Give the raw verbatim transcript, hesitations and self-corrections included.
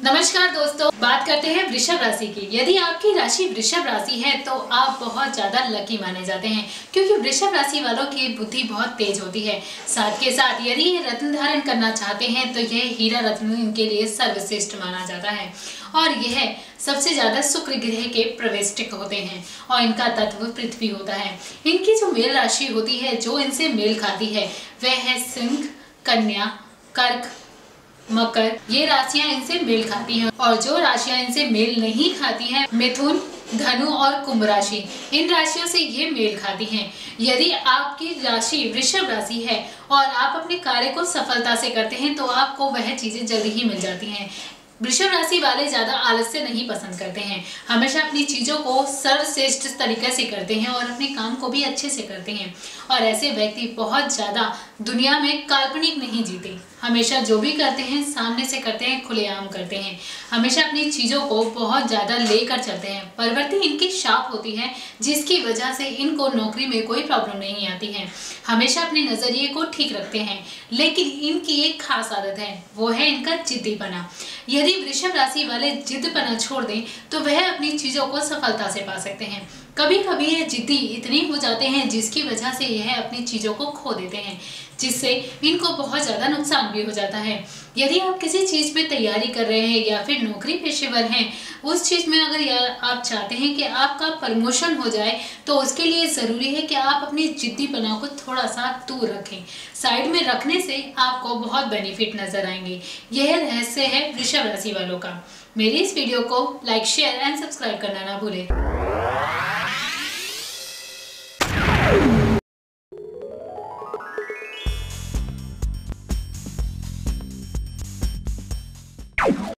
नमस्कार दोस्तों, बात करते हैं वृषभ राशि की। यदि आपकी राशि वृषभ राशि है तो आप बहुत ज्यादा लकी माने जाते हैं, क्योंकि वृषभ राशि वालों की बुद्धि बहुत तेज होती है। साथ के साथ यदि ये रत्न धारण करना चाहते हैं तो यह हीरा रत्न इनके लिए सर्वश्रेष्ठ माना जाता है और यह सबसे ज्यादा शुक्र ग्रह के प्रवेष्टिक होते हैं और इनका तत्व पृथ्वी होता है। इनकी जो मेल राशि होती है, जो इनसे मेल खाती है, वह है सिंह, कन्या, कर्क, मकर। ये राशियां इनसे मेल खाती हैं और जो राशियां इनसे मेल नहीं खाती हैं, मिथुन, धनु और कुंभ राशि, इन राशियों से ये मेल खाती हैं। यदि आपकी राशि वृषभ राशि है और आप अपने कार्य को सफलता से करते हैं तो आपको वह चीजें जल्दी ही मिल जाती हैं। वृषभ राशि वाले ज्यादा आलस्य नहीं पसंद करते हैं, हमेशा अपनी चीजों को सर्वश्रेष्ठ तरीके से करते हैं और अपने काम को भी अच्छे से करते हैं। और ऐसे व्यक्ति बहुत ज्यादा दुनिया में काल्पनिक नहीं जीते, हमेशा जो भी करते हैं सामने से करते हैं, खुलेआम करते हैं, हमेशा अपनी चीजों को बहुत ज्यादा लेकर चलते हैं। प्रवृत्ति इनकी शाप होती है, जिसकी वजह से इनको नौकरी में कोई प्रॉब्लम नहीं आती है, हमेशा अपने नजरिए को ठीक रखते हैं। लेकिन इनकी एक खास आदत है, वो है इनका जिद्दीपना। यदि वृषभ राशि वाले जिद्दपना छोड़ दें तो वह अपनी चीजों को सफलता से पा सकते हैं। कभी कभी ये जिद्दी इतने हो जाते हैं जिसकी वजह से यह अपनी चीजों को खो देते हैं, जिससे इनको बहुत ज्यादा नुकसान भी हो जाता है। यदि आप किसी चीज में तैयारी कर रहे हैं या फिर नौकरी पेशेवर हैं, उस चीज में अगर आप चाहते हैं कि आपका प्रमोशन हो जाए तो उसके लिए जरूरी है कि आप अपनी जिद्दीपना को थोड़ा सा दूर रखें। साइड में रखने से आपको बहुत बेनिफिट नजर आएंगे। यह रहस्य है वृषभ राशि वालों का। मेरी इस वीडियो को लाइक, शेयर एंड सब्सक्राइब करना ना भूलें।